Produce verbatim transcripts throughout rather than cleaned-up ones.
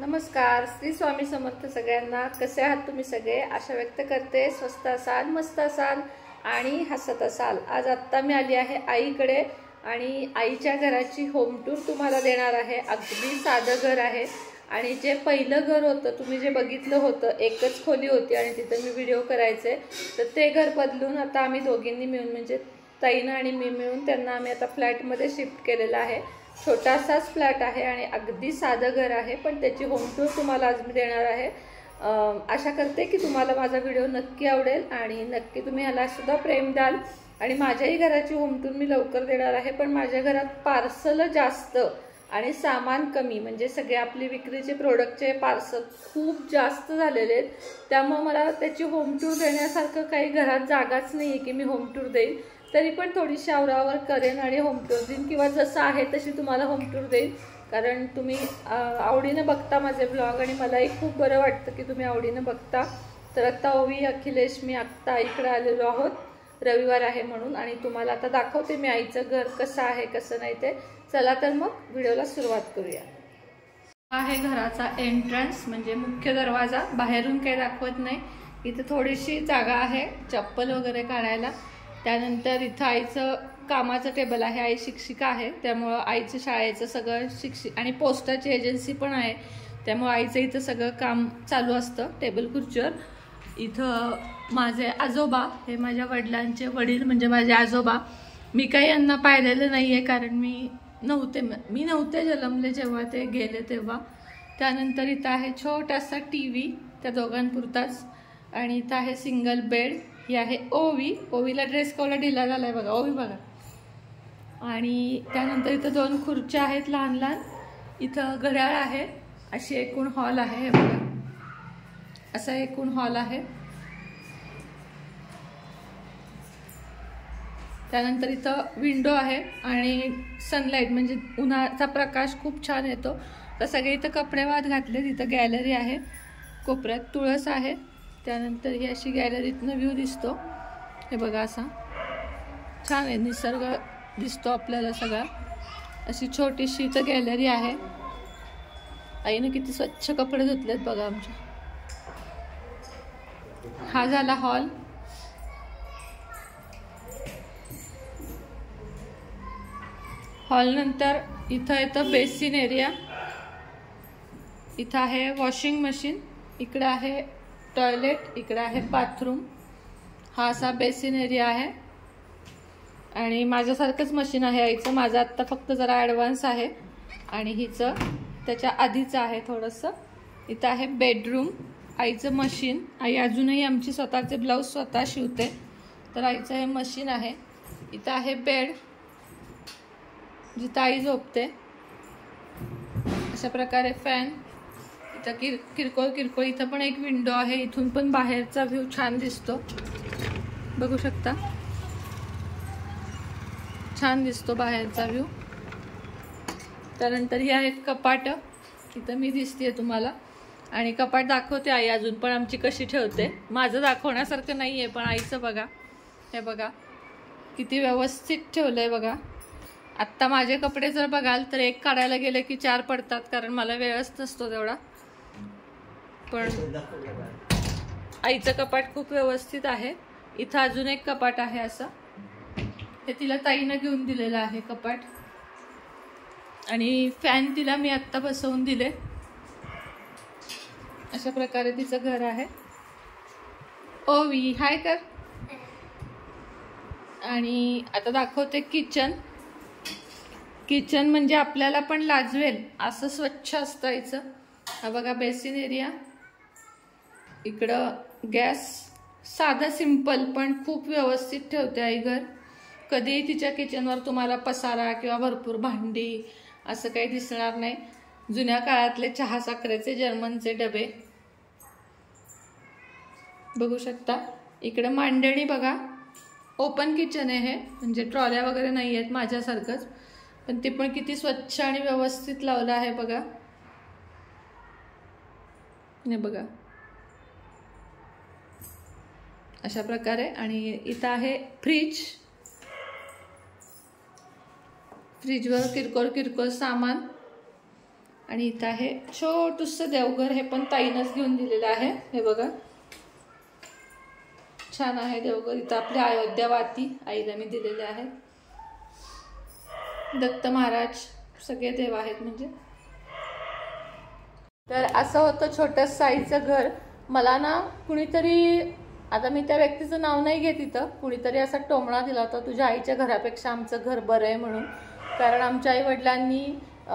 नमस्कार, श्री स्वामी समर्थ सगळ्यांना। कसे आहात तुम्ही सगळे? आशा व्यक्त करते स्वस्त असाल, मस्त असाल आणि हसत असाल। आज आत्ता मी आली आहे आईकडे आणि आईच्या घराची होम टूर तुम्हाला देणार आहे। अगदी साधं घर आहे आणि जे पहिलं घर होतं तुम्ही जे बघितलं होतं, एकच खोली होती आणि तिथे मी व्हिडिओ करायचे, तर ते घर बदलून आता आम्ही दोघींनी मिळून म्हणजे ताईनं आणि मी मिळून त्यांना आम्ही आता फ्लॅटमध्ये शिफ्ट केलेला आहे। छोटासाच फ्लॅट आहे आणि अगदी साधं घर आहे, पण त्याची होम टूर तुम्हाला आज मी देणार आहे। आशा करते की तुम्हाला माझा व्हिडिओ नक्की आवडेल आणि नक्की तुम्ही ह्याला सुद्धा प्रेम द्याल। आणि माझ्याही घराची होम टूर मी लवकर देणार आहे, पण माझ्या घरात पार्सल जास्त आणि सामान कमी, म्हणजे सगळे आपली विक्रीचे प्रोडक्टचे पार्सल खूप जास्त झालेले आहेत, त्यामुळे मला त्याची होम टूर देण्यासारखं काही घरात जागाच नाही आहे की मी होम टूर देईन। तरी पण थोडीशी आवरावर करेन आणि होम टूर देईन, किंवा जसं आहे तशी तुम्हाला होम टूर देईन, कारण तुम्ही आवडीने बघता माझे ब्लॉग आणि मलाही खूप बरं वाटतं की तुम्ही आवडीने बघता। तर आता ओवी, अखिलेश, मी आत्ता आईकडे आलेलो आहोत, रविवार आहे म्हणून, आणि तुम्हाला आता दाखवते मी आईचं घर कसं आहे कसं नाही ते। चला तर मग व्हिडिओला सुरुवात करूया। हा आहे घराचा एंट्रन्स, म्हणजे मुख्य दरवाजा। बाहेरून काही दाखवत नाही, इथे थोडीशी जागा आहे चप्पल वगैरे काढायला। त्यानंतर इथं आईचं कामाचं टेबल आहे, आई शिक्षिका आहे त्यामुळं आईचं शाळेचं सगळं शिक्षिक आणि पोस्टाची एजन्सी पण आहे, त्यामुळं आईचं इथं सगळं काम चालू असतं टेबल खुर्चीवर। इथं माझे आजोबा, हे माझ्या वडिलांचे वडील म्हणजे माझे आजोबा। मी काही यांना पाहिलेलं नाही आहे, कारण मी नव्हते मी नव्हते जन्मले जेव्हा ते गेले तेव्हा। त्यानंतर इथं आहे छोटासा टी व्ही त्या दोघांपुरताच, आणि इथं आहे सिंगल बेड। ही आहे ओवी, ओवीला ड्रेस कोला ढिला झालाय बघा, ओवी बघा। आणि त्यानंतर इथं दोन खुर्च्या आहेत लहान लहान, इथं घड्याळ आहे। अशी एकूण हॉल आहे, हे बघा असा एकूण हॉल आहे। त्यानंतर इथं विंडो आहे आणि सनलाईट म्हणजे उन्हाचा प्रकाश खूप छान येतो। तर सगळे इथं कपडे वाद घातले। तिथं गॅलरी आहे, कोपऱ्यात तुळस आहे। त्यानंतर ही अशी गॅलरीतनं व्ह्यू दिसतो, हे बघा असा छान आहे, निसर्ग दिसतो आपल्याला सगळा। अशी छोटीशी इथं गॅलरी आहे। आईने किती स्वच्छ कपडे धुतलेत बघा आमच्या। हा झाला हॉल। हॉल नंतर इथं येतं बेसिन एरिया। इथं आहे वॉशिंग मशीन, इकडे आहे टॉयलेट, इकडे आहे बाथरूम। हा असा बेसिन एरिया आहे आणि माझ्यासारखंच मशीन आहे आईचं, माझं आत्ता फक्त जरा ॲडव्हान्स आहे आणि हिचं त्याच्या आधीचं आहे थोडंसं। इथं आहे बेडरूम, आईचं मशीन। आई अजूनही आमची स्वतःचे ब्लाऊज स्वतः शिवते, तर आईचं हे मशीन आहे। इथं आहे बेड, जिथं आई झोपते। अशा प्रकारे फॅन, इथं किर किरकोळ किरकोळ इथं पण एक विंडो आहे, इथून पण बाहेरचा व्ह्यू छान दिसतो, बघू शकता छान दिसतो बाहेरचा व्ह्यू। त्यानंतर ही आहेत कपाट, इथं मी दिसते तुम्हाला, आणि कपाट दाखवते आई अजून पण आमची कशी ठेवते। माझं दाखवण्यासारखं नाही आहे, पण आईचं बघा, हे बघा किती व्यवस्थित ठेवलंय बघा। आत्ता माझे कपडे जर बघाल तर एक काढायला गेले की चार पडतात, कारण मला वेळच नसतो तेवढा, पण आईचं कपाट खूप व्यवस्थित आहे। इथं अजून एक कपाट आहे असं, हे तिला ताईनं घेऊन दिलेलं आहे कपाट, आणि फॅन तिला मी आत्ता बसवून दिले। अशा प्रकारे तिचं घर आहे। ओवी हाय कर। आणि आता दाखवते किचन। किचन म्हणजे आपल्याला पण लाजवेल असं स्वच्छ असतं आईचं। हा बघा बेसिन एरिया, इकडं गॅस, साधा सिंपल पण खूप व्यवस्थित ठेवते आई घर। कधीही तिच्या किचनवर तुम्हाला पसारा किंवा भरपूर भांडी असं काही दिसणार नाही। जुन्या काळातले चहा साखरेचे जर्मनचे डबे बघू शकता। इकडे मांडणी बघा, ओपन किचन आहे हे, म्हणजे ट्रॉल्या वगैरे नाही आहेत माझ्यासारखंच, पण ते पण किती स्वच्छ आणि व्यवस्थित लावलं आहे बघा, हे बघा अशा प्रकारे। आणि इथं आहे फ्रीज, फ्रीजवर किरकोळ किरकोळ सामान, आणि इथं आहे छोटुसं देवघर, हे पण ताईनच घेऊन दिलेलं आहे. हे बघा छान आहे देवघर. इथं आपली अयोध्या वाती आईला मी दिलेले आहेत. दत्त महाराज सगळे देव आहेत म्हणजे. तर असं होतं छोटंसं आईचं घर. मला ना कुणीतरी, आता मी त्या व्यक्तीचं नाव नाही घेत इथं, कुणीतरी असा टोमणा दिला होता तुझ्या आईच्या घरापेक्षा आमचं घर बरं आहे म्हणून. कारण आमच्या आई वडिलांनी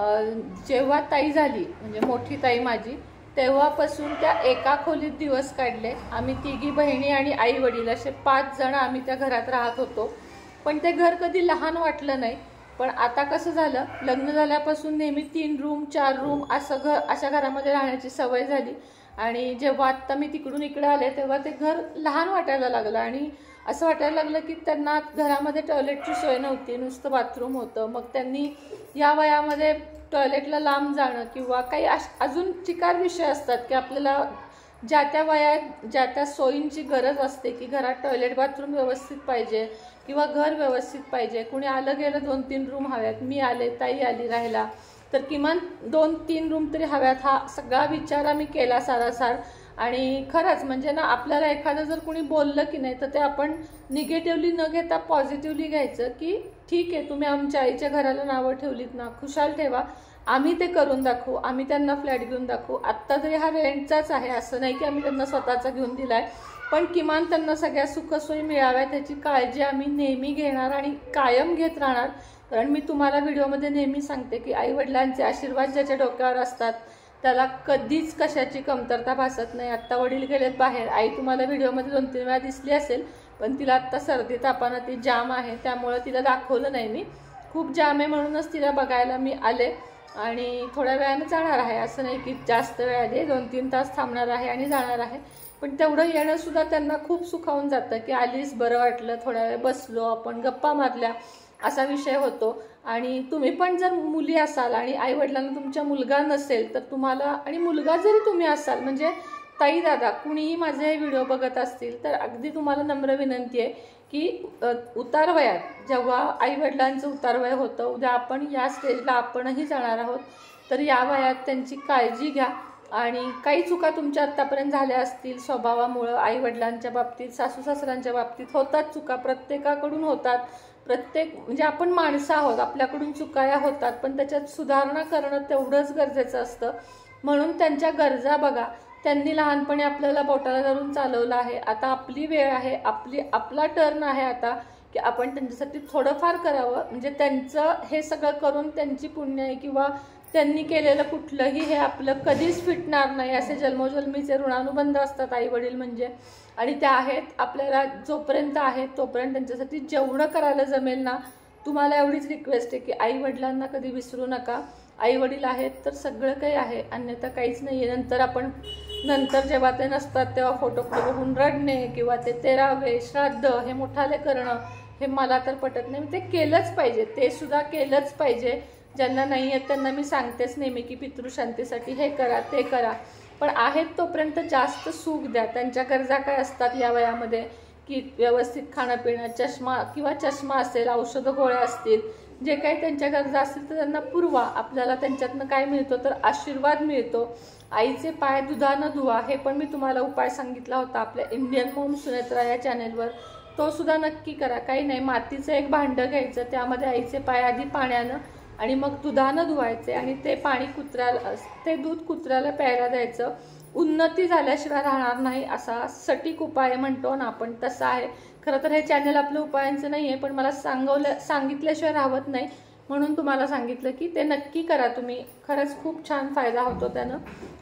जेव्हा ताई झाली म्हणजे मोठी ताई माझी, तेव्हापासून त्या एका खोलीत दिवस काढले. आम्ही तिघी बहिणी आणि आई वडील असे पाच जण आम्ही त्या घरात राहत होतो. पण ते घर कधी लहान वाटलं नाही. पण आता कसं झालं, लग्न झाल्यापासून नेहमी तीन रूम चार रूम असं घर, अशा घरामध्ये राहण्याची सवय झाली. आणि जेव्हा आत्ता मी तिकडून इकडे आले तेव्हा ते घर लहान वाटायला लागलं. आणि असं वाटायला लागलं की त्यांना घरामध्ये टॉयलेटची सोय नव्हती, नुसतं बाथरूम होतं. मग त्यांनी या वयामध्ये टॉयलेटला लांब जाणं किंवा काही अजून चिकार विषय असतात की आपल्याला ज्या त्या वयात ज्या त्या सोयींची गरज असते की घरात टॉयलेट बाथरूम व्यवस्थित पाहिजे किंवा घर व्यवस्थित पाहिजे. कुणी आलं गेलं दोन तीन रूम हव्यात, मी आले ताई आली राहायला तर किमान दोन तीन रूम तरी हव्यात. हा सगळा विचार आम्ही केला सारासार. आणि खरंच म्हणजे ना, आपल्याला एखादं जर कुणी बोललं की नाही तर ते आपण निगेटिव्हली न घेता पॉझिटिव्हली घ्यायचं की ठीक आहे, तुम्ही आमच्या आईच्या घराला नावं ठेवलीत ना, खुशाल ठेवा, आम्ही ते करून दाखवू, आम्ही त्यांना फ्लॅट घेऊन दाखवू. आत्ता तरी हा रेंटचाच आहे, असं नाही की आम्ही त्यांना स्वतःचा घेऊन दिलाय, पण किमान त्यांना सगळ्या सुखसोयी मिळाव्या त्याची काळजी आम्ही नेहमी घेणार आणि कायम घेत राहणार. कारण मी तुम्हाला व्हिडिओमध्ये नेहमी सांगते की आईवडिलांचे आशीर्वाद ज्याच्या डोक्यावर असतात त्याला कधीच कशाची कमतरता भासत नाही. आत्ता वडील गेलेत बाहेर, आई तुम्हाला व्हिडिओमध्ये दोन तीन वेळा दिसली असेल, पण तिला आत्ता सर्दी तापानं ती जाम आहे त्यामुळं तिला दाखवलं नाही मी. खूप जाम आहे म्हणूनच तिला बघायला मी आले आणि थोड्या वेळानं जाणार आहे. असं नाही की जास्त वेळ आली, दोन तीन तास थांबणार आहे आणि जाणार आहे. पण तेवढं येणंसुद्धा त्यांना खूप सुखावून जातं की आलीस, बरं वाटलं, थोड्या वेळ बसलो, आपण गप्पा मारल्या, असा विषय होतो. आणि तुम्ही पण जर मुली असाल आणि आईवडिलांना तुमच्या मुलगा नसेल तर तुम्हाला, आणि मुलगा जरी तुम्ही असाल म्हणजे ताई दादा कुणीही माझे हे व्हिडिओ बघत असतील तर अगदी तुम्हाला नम्र विनंती आहे की उतार वयात जेव्हा आईवडिलांचं उतार वय होतं, उद्या आपण या स्टेजला आपणही जाणार आहोत, तर या वयात त्यांची काळजी घ्या. आणि काही चुका तुमच्या आत्तापर्यंत झाल्या असतील स्वभावामुळं, आईवडिलांच्या बाबतीत सासू सासऱ्यांच्या बाबतीत होतात चुका, प्रत्येकाकडून होतात. प्रत्येक म्हणजे आपण माणसं आहोत, आपल्याकडून चुकाया होतात, पण त्याच्यात सुधारणा करणं तेवढंच गरजेचं असतं. म्हणून त्यांच्या गरजा बघा. त्यांनी लहानपणी आपल्याला बोटाला धरून चालवलं आहे, आता आपली वेळ आहे, आपली आपला टर्न आहे आता की आपण त्यांच्यासाठी थोडंफार करावं. म्हणजे त्यांचं हे सगळं करून त्यांची पुण्य आहे किंवा त्यांनी केलेलं कुठलंही हे आपलं कधीच फिटणार नाही. असे जन्मोजन्मीचे ऋणानुबंध असतात आई वडील म्हणजे, आणि त्या आहेत आपल्याला जोपर्यंत आहेत तोपर्यंत त्यांच्यासाठी जेवढं करायला जमेल ना. तुम्हाला एवढीच रिक्वेस्ट आहे की आई वडिलांना कधी विसरू नका. आई वडील आहेत तर सगळं काही आहे, अन्यथा काहीच नाही आहे. नंतर आपण नंतर जेव्हा ते नसतात तेव्हा फोटो बघून रडणे किंवा ते तेरावे श्राद्ध हे मोठाले करणं, हे मला तर पटत नाही. ते केलंच पाहिजे, ते सुद्धा केलंच पाहिजे. ज्यांना नाही आहेत त्यांना मी सांगतेच नेहमी की पितृशांतीसाठी हे करा ते करा, पण आहेत तोपर्यंत जास्त सुख द्या. त्यांच्या गरजा काय असतात या वयामध्ये की व्यवस्थित खाणं पिणं, चष्मा किंवा चष्मा असेल, औषधं गोळ्या असतील, जे काही त्यांच्या गरजा असतील तर त्यांना पुरवा. आपल्याला त्यांच्यातनं काय मिळतो तर आशीर्वाद मिळतो. आईचे पाय दुधानं धुवा, हे पण मी तुम्हाला उपाय सांगितला होता आपल्या इंडियन मॉम सुनेत्रा या चॅनेलवर, तो सुद्धा नक्की करा. काही नाही, मातीचं एक भांडं घ्यायचं, त्यामध्ये आईचे पाय आधी पाण्यानं आणि मग दुधानं धुवायचे आणि ते पाणी कुत्र्याला, ते दूध कुत्र्याला प्यायला द्यायचं. उन्नती झाल्याशिवाय राहणार नाही असा सटीक उपाय म्हणतो ना आपण, तसा आहे. खरं तर हे चॅनल आपलं उपायांचं नाही आहे, पण मला सांगवलं सांगितल्याशिवाय राहत नाही म्हणून तुम्हाला सांगितलं की ते नक्की करा तुम्ही. खरंच खूप छान फायदा होतो त्यानं.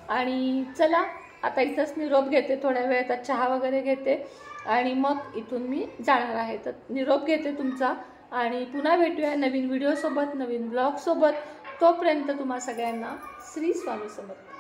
आणि चला आता इथंच निरोप घेते, थोड्या वेळात चहा वगैरे घेते आणि मग इथून मी जाणार आहे. तर निरोप घेते तुमचा आणि पुन्हा भेटूया नवीन व्हिडिओसोबत, नवीन ब्लॉगसोबत. तोपर्यंत तुम्हा सगळ्यांना श्री स्वामी समर्थ.